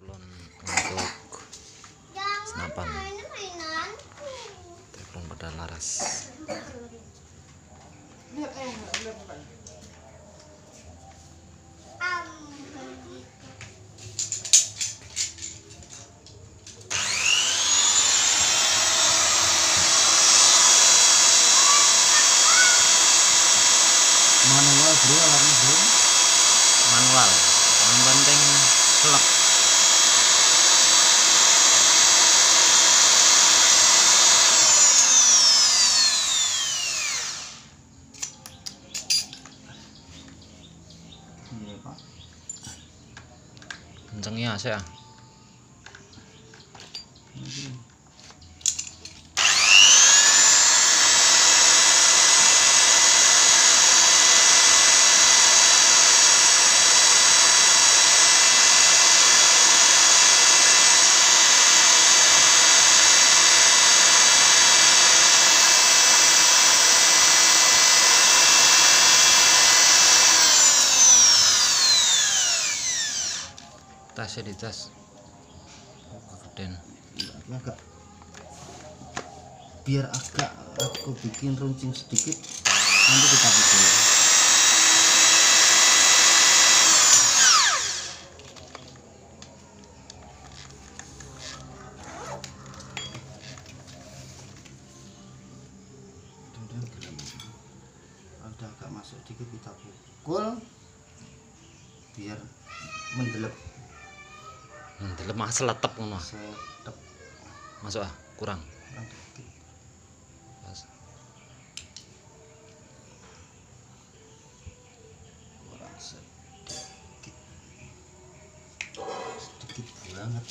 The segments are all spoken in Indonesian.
teflon untuk senapan, teflon pada laras. Manual bro, alatnya bro. Manual, yang penting selek. Iya pak. Kencengnya sih ya. Tasnya di tas kegedean. Agak biar agak aku bikin runcing sedikit, nanti kita bikin. Udah agak masuk dikit kita pukul biar mendelep. Lemah seletep ngono. Setep Masuk kurang. dikit. Pas. Kurang sedikit. Sedikit banget.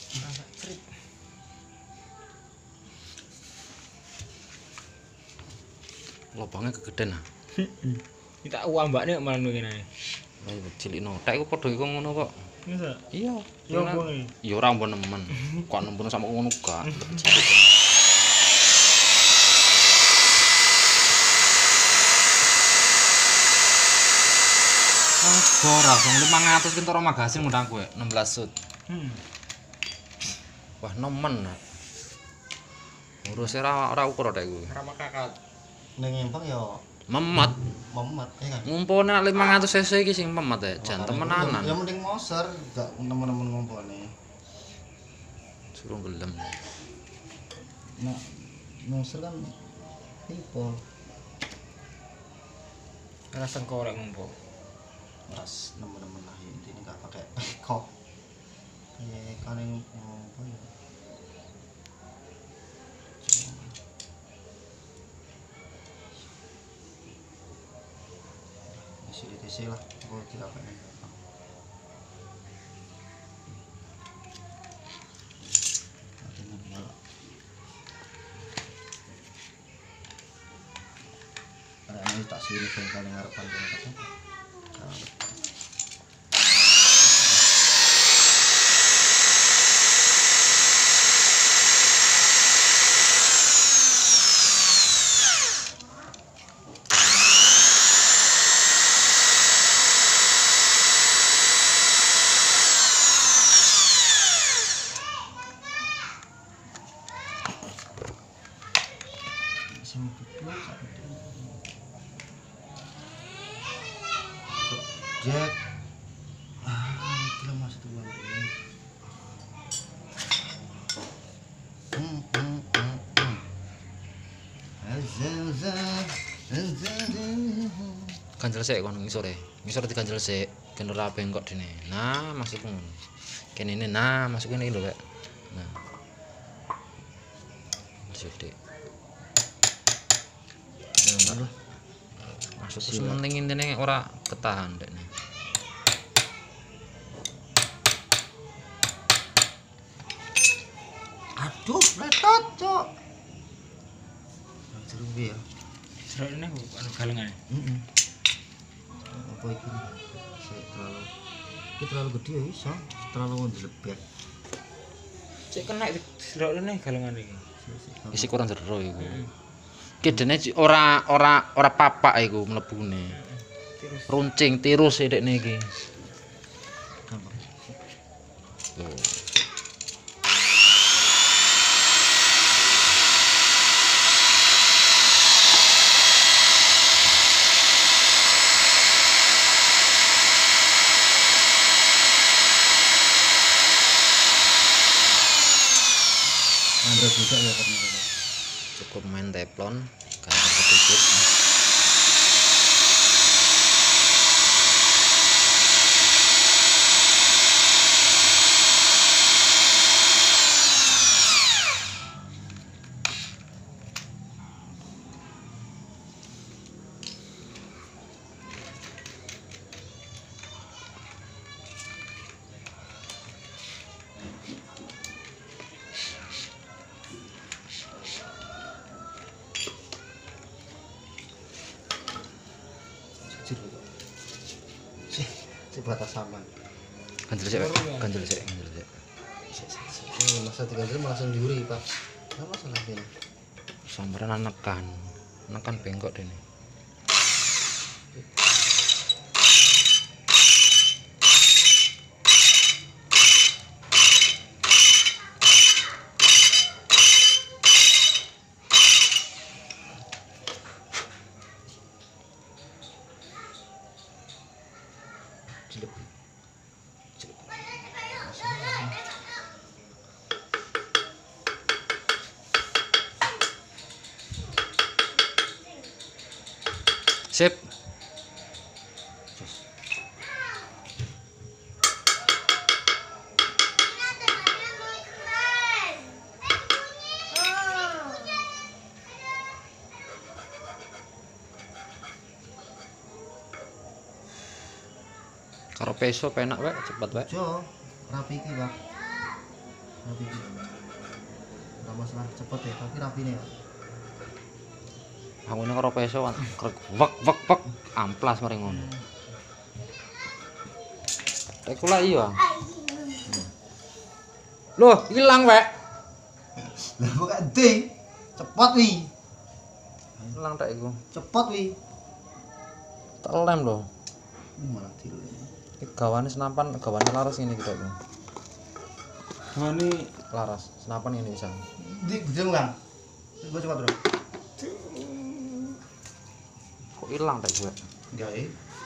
Lobangnya kegedean ah. Kita uang mbaknya malah ngene. Lah cilik notek kok padha iku ngono kok. Masa? Iya. Ya apa iki? Ya ora mbon nemen. Kok nemen sama ngono gak. Cilik. Ora, 500 ki toro magasin ngundang kowe 16 shoot. Wah, nemen. Urus ora ukur tek kuwi. Ora makakat. Ning empang ya Memet. memet kan. Ngumpulne 500 cc iki sing memet ya, jan temenanan. Ya mending moser, gak nemen-nemen ngumpulne. Suruh gelem. Nah, moser kan tipe Rasa korek ngumpul. ras nemen-nemen lah intinya gak pakai kok. Kayak kalian apa ya? Isi lah, gue tidak pengen. Karena ini tak sih kali ngarepan katanya. Jack, gila mas tuh bang. Ganjel sik kono ngisore. Ngisore diganjel sik, ben ora bengkok dene. Nah, maksudku ngono. Kene ini nah, masuk kene iki lho, Pak. Nah. Sithik. Maksudku sementing intine ora ketahan dekne. Aduh, letot, cok. Jeruk ya. Serok ini anu galengan. Apa itu? Terlalu gede ya iso, terlalu ndelebet. Cek kena serok ini galengan iki. Isi kurang jero iku. Ki dene ora papak iku mlebune. Runcing tirus dekne iki. Tuh. berat juga ya ternyata. Cukup main teflon, ganti sedikit. Si batas sama. Ganjel sik, ganjel sik, ganjel sik. Masa diganjel langsung diuri pak. Apa masalah ini? Samperan nekan bengkok dene. Jelek. Sip. Karo peso penak wae, cepet wae. Jo, rapi iki pak. Rapi iki. Ora masalah cepet ya, tapi rapi nih pak. Aku ini karo peso kan wek amplas mari ngono. Tek kula iya. Loh, ilang wek. Lah kok gede. Cepet wi. Ilang tek iku. Cepet wi. Tak lem lho. Malah dilem. Iki gawane senapan, gawane laras ngene iki tok. Gawane Laras, senapan ngene bisa. Di gede ulang. Gua coba terus. Kok ilang tek gue? Enggak eh.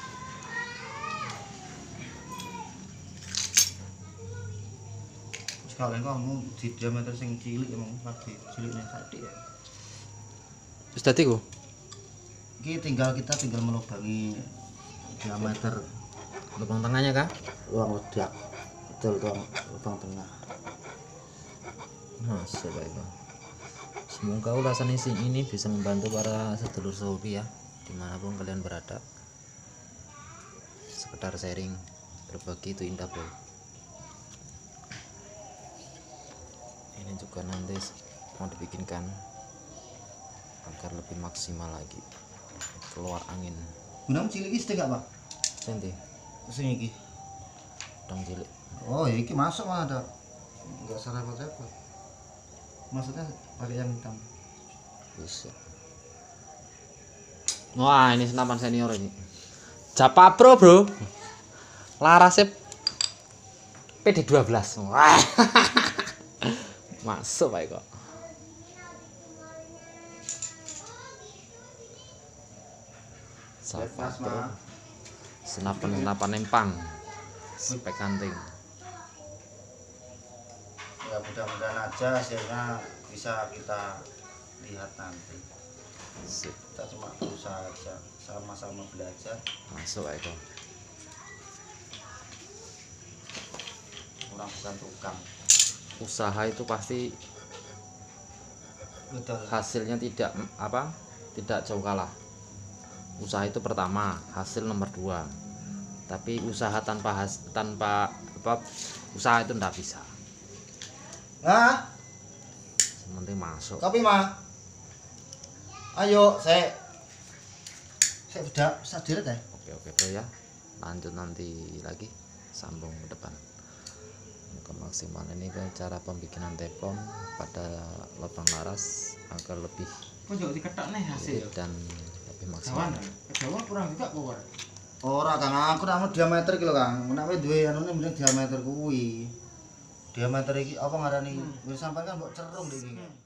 Sekalian kamu di diameter sing cilik emang lagi ciliknya sadik ya. Wis dadi ku. Iki kita tinggal melubangi diameter Lubang tengahnya kah? ruang ledak. Betul ruang lubang tengah. Masuk baik. Semoga ulasan ini bisa membantu para sedulur sehobi ya, dimanapun kalian berada. Sekedar sharing, berbagi itu indah bro. Ini juga nanti mau dibikinkan agar lebih maksimal lagi, keluar angin. Gunung cilik iki sedek gak, Pak? Senti, Sing iki. dong cilik. Oh, ya iki masuk mah ada. Enggak salah repot-repot. Maksudnya pakai yang hitam. Bisa. Wah, ini senapan senior ini. Japa Pro, bro. Larasnya PD12. Wah. Masuk baik kok. Japa Pro. Senapan empang. Spek kanting. Ya mudah-mudahan aja hasilnya bisa kita lihat nanti. Sip. Kita cuma berusaha aja, sama-sama belajar. Masuk baik kok. Orang bukan tukang. Usaha itu pasti Betul. hasilnya tidak jauh kalah. Usaha itu pertama, hasil nomor 2. Tapi usaha tanpa usaha itu ndak bisa. Nah, Sementing masuk. kopi mah. Ayo, saya udah sadar deh. Oke bro ya. Lanjut nanti lagi, sambung ke depan. Maksimal ini kan cara pembikinan teflon pada lubang laras agar lebih kok jauh diketok nih hasil. dan lebih maksimal. Jawa kurang juga power. Ora Kang, aku nak diameter iki lho Kang. Nek kowe duwe anune mending diameter kuwi. Diameter iki apa ngarani? Wis sampean kan mbok cerung iki.